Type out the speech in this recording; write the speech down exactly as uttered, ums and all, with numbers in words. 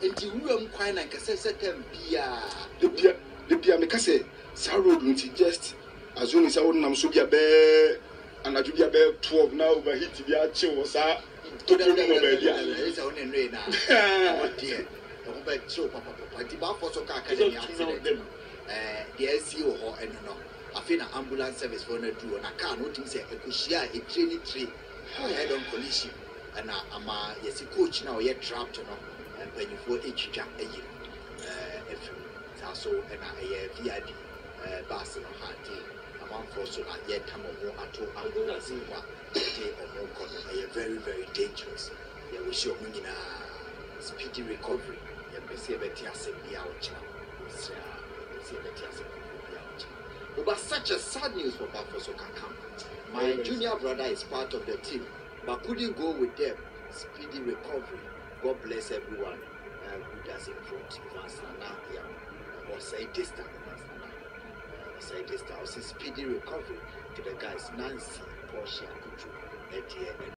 And you will quite like a second beer. The beer, the beer, make us say, Sarah would just as soon as I wouldn't am so be a bear and I do be a bear twelve now, but hit the archer was out. To the room of it's only rain now. Oh dear. Don't bet so, Papa. The bar for so car can be accident. The S E O and no. I feel an ambulance service for no do and I can't notice a cushia, a training tree, head on collision. And I'm a yes, a coach now, yet trapped, you know, and when you for each jump a year. If so, and I V I D, Barcelona, among for so not yet come on more at all. Ambulance in one day or more corner, a very, very dangerous. Yeah, we show me in a speedy recovery. Yeah, we see a better be out. But such a sad news for Bafosoka camp. My junior brother is part of the team, but couldn't go with them. Speedy recovery. God bless everyone uh, who does it for Vansana. Or say this time, or say this time. Or say speedy recovery to the guys Nancy, Portia, Kuchu, Eddie,